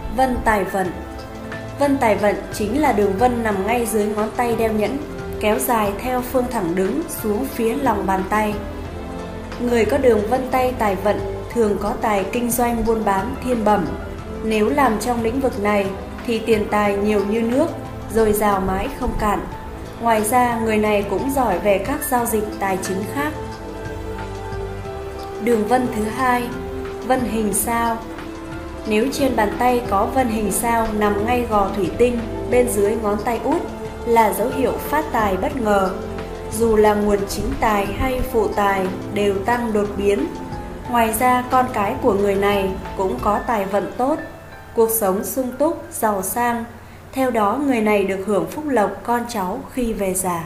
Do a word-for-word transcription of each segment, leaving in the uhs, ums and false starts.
Vân tài vận. Vân tài vận chính là đường vân nằm ngay dưới ngón tay đeo nhẫn, kéo dài theo phương thẳng đứng xuống phía lòng bàn tay. Người có đường vân tay tài vận thường có tài kinh doanh buôn bán thiên bẩm. Nếu làm trong lĩnh vực này thì tiền tài nhiều như nước, dồi dào mãi không cạn. Ngoài ra, người này cũng giỏi về các giao dịch tài chính khác. Đường vân thứ hai, vân hình sao. Nếu trên bàn tay có vân hình sao nằm ngay gò thủy tinh bên dưới ngón tay út là dấu hiệu phát tài bất ngờ. Dù là nguồn chính tài hay phụ tài đều tăng đột biến. Ngoài ra, con cái của người này cũng có tài vận tốt, cuộc sống sung túc, giàu sang. Theo đó, người này được hưởng phúc lộc con cháu khi về già.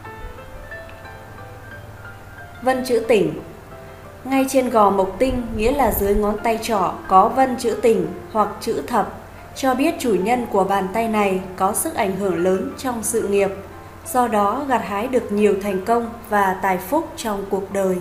Vân chữ tỉnh. Ngay trên gò mộc tinh, nghĩa là dưới ngón tay trỏ, có vân chữ tỉnh hoặc chữ thập, cho biết chủ nhân của bàn tay này có sức ảnh hưởng lớn trong sự nghiệp, do đó gặt hái được nhiều thành công và tài phúc trong cuộc đời.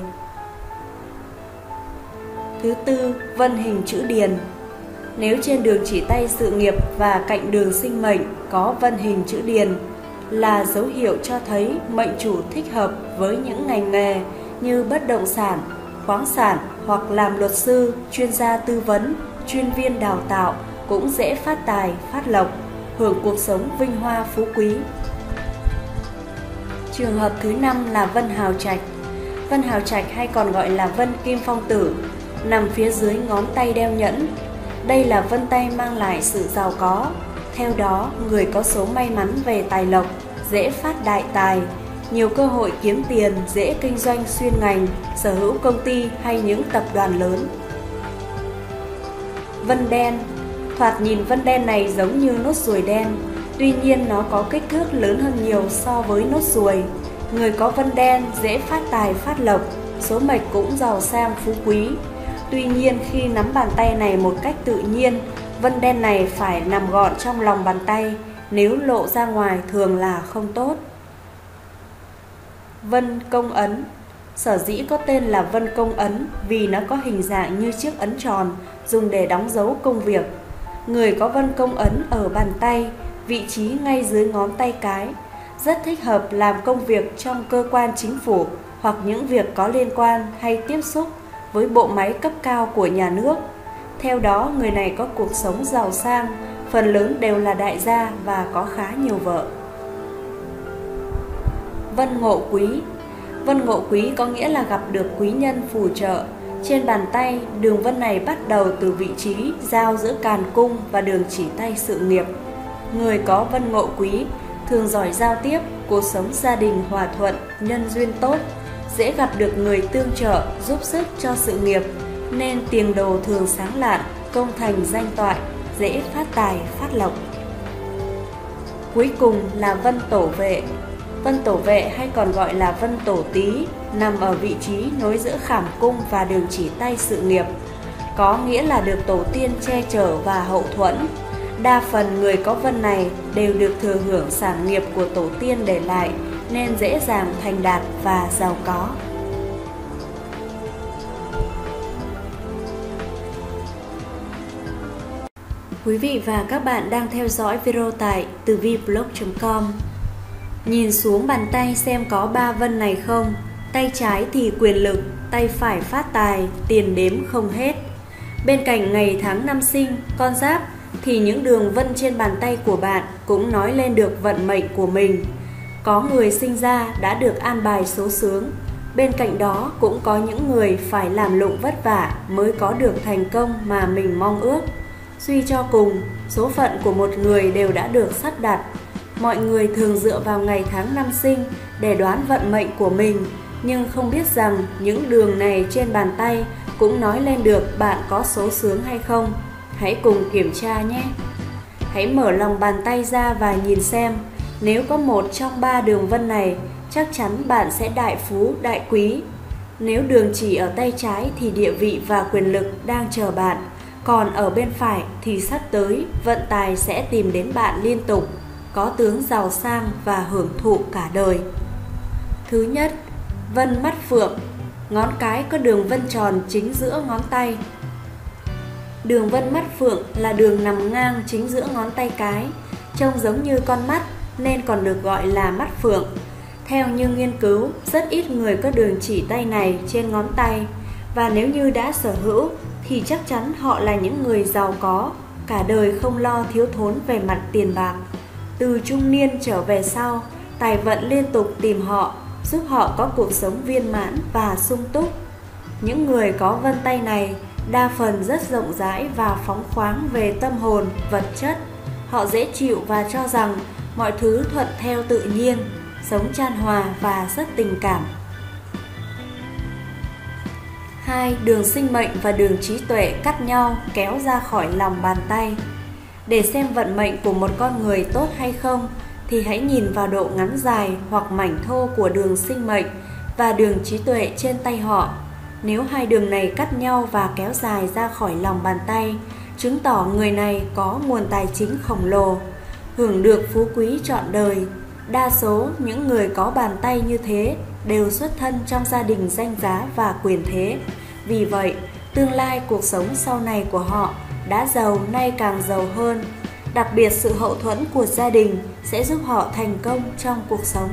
Thứ tư, vân hình chữ điền. Nếu trên đường chỉ tay sự nghiệp và cạnh đường sinh mệnh có vân hình chữ điền là dấu hiệu cho thấy mệnh chủ thích hợp với những ngành nghề như bất động sản, khoáng sản hoặc làm luật sư, chuyên gia tư vấn, chuyên viên đào tạo cũng dễ phát tài, phát lộc, hưởng cuộc sống vinh hoa phú quý. Trường hợp thứ năm là vân hào trạch. Vân hào trạch hay còn gọi là vân kim phong tử, nằm phía dưới ngón tay đeo nhẫn. Đây là vân tay mang lại sự giàu có. Theo đó, người có số may mắn về tài lộc, dễ phát đại tài, nhiều cơ hội kiếm tiền, dễ kinh doanh xuyên ngành, sở hữu công ty hay những tập đoàn lớn. Vân đen. Thoạt nhìn vân đen này giống như nốt ruồi đen, tuy nhiên nó có kích thước lớn hơn nhiều so với nốt ruồi. Người có vân đen dễ phát tài phát lộc, số mệnh cũng giàu sang phú quý. Tuy nhiên, khi nắm bàn tay này một cách tự nhiên, vân đen này phải nằm gọn trong lòng bàn tay, nếu lộ ra ngoài thường là không tốt. Vân công ấn. Sở dĩ có tên là vân công ấn vì nó có hình dạng như chiếc ấn tròn dùng để đóng dấu công việc. Người có vân công ấn ở bàn tay, vị trí ngay dưới ngón tay cái, rất thích hợp làm công việc trong cơ quan chính phủ hoặc những việc có liên quan hay tiếp xúc với bộ máy cấp cao của nhà nước. Theo đó, người này có cuộc sống giàu sang, phần lớn đều là đại gia và có khá nhiều vợ. Vân ngộ quý. Vân ngộ quý có nghĩa là gặp được quý nhân phù trợ. Trên bàn tay, đường vân này bắt đầu từ vị trí giao giữa càn cung và đường chỉ tay sự nghiệp. Người có vân ngộ quý thường giỏi giao tiếp, cuộc sống gia đình hòa thuận, nhân duyên tốt, dễ gặp được người tương trợ, giúp sức cho sự nghiệp, nên tiền đồ thường sáng lạn, công thành danh toại, dễ phát tài, phát lộc. Cuối cùng là vân tổ vệ. Vân tổ vệ hay còn gọi là vân tổ tý, nằm ở vị trí nối giữa khảm cung và đường chỉ tay sự nghiệp, có nghĩa là được tổ tiên che chở và hậu thuẫn. Đa phần người có vân này đều được thừa hưởng sản nghiệp của tổ tiên để lại, nên dễ dàng thành đạt và giàu có. Quý vị và các bạn đang theo dõi video tại tử vi blog chấm com. Nhìn xuống bàn tay xem có ba vân này không? Tay trái thì quyền lực, tay phải phát tài, tiền đếm không hết. Bên cạnh ngày tháng năm sinh, con giáp, thì những đường vân trên bàn tay của bạn cũng nói lên được vận mệnh của mình. Có người sinh ra đã được an bài số xướng. Bên cạnh đó cũng có những người phải làm lụng vất vả mới có được thành công mà mình mong ước. Suy cho cùng, số phận của một người đều đã được sắp đặt. Mọi người thường dựa vào ngày tháng năm sinh để đoán vận mệnh của mình, nhưng không biết rằng những đường này trên bàn tay cũng nói lên được bạn có số xướng hay không. Hãy cùng kiểm tra nhé. Hãy mở lòng bàn tay ra và nhìn xem, nếu có một trong ba đường vân này, chắc chắn bạn sẽ đại phú, đại quý. Nếu đường chỉ ở tay trái thì địa vị và quyền lực đang chờ bạn, còn ở bên phải thì sắp tới vận tài sẽ tìm đến bạn liên tục, có tướng giàu sang và hưởng thụ cả đời. Thứ nhất, vân mắt phượng. Ngón cái có đường vân tròn chính giữa ngón tay. Đường vân mắt phượng là đường nằm ngang chính giữa ngón tay cái, trông giống như con mắt nên còn được gọi là mắt phượng. Theo như nghiên cứu, rất ít người có đường chỉ tay này trên ngón tay, và nếu như đã sở hữu thì chắc chắn họ là những người giàu có, cả đời không lo thiếu thốn về mặt tiền bạc. Từ trung niên trở về sau, tài vận liên tục tìm họ, giúp họ có cuộc sống viên mãn và sung túc. Những người có vân tay này đa phần rất rộng rãi và phóng khoáng về tâm hồn, vật chất. Họ dễ chịu và cho rằng mọi thứ thuận theo tự nhiên, sống chan hòa và rất tình cảm. Hai, đường sinh mệnh và đường trí tuệ cắt nhau kéo ra khỏi lòng bàn tay. Để xem vận mệnh của một con người tốt hay không thì hãy nhìn vào độ ngắn dài hoặc mảnh thô của đường sinh mệnh và đường trí tuệ trên tay họ. Nếu hai đường này cắt nhau và kéo dài ra khỏi lòng bàn tay, chứng tỏ người này có nguồn tài chính khổng lồ, hưởng được phú quý trọn đời. Đa số những người có bàn tay như thế đều xuất thân trong gia đình danh giá và quyền thế. Vì vậy, tương lai cuộc sống sau này của họ đã giàu nay càng giàu hơn. Đặc biệt sự hậu thuẫn của gia đình sẽ giúp họ thành công trong cuộc sống.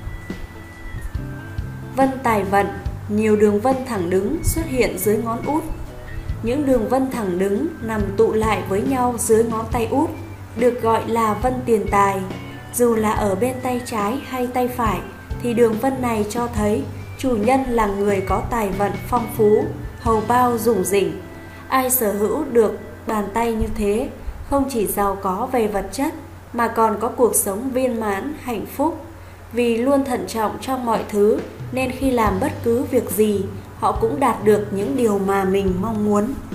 Vân tài vận, nhiều đường vân thẳng đứng xuất hiện dưới ngón út. Những đường vân thẳng đứng nằm tụ lại với nhau dưới ngón tay út, được gọi là vân tiền tài. Dù là ở bên tay trái hay tay phải thì đường vân này cho thấy chủ nhân là người có tài vận phong phú, hầu bao rủng rỉnh. Ai sở hữu được bàn tay như thế không chỉ giàu có về vật chất mà còn có cuộc sống viên mãn, hạnh phúc. Vì luôn thận trọng trong mọi thứ nên khi làm bất cứ việc gì họ cũng đạt được những điều mà mình mong muốn.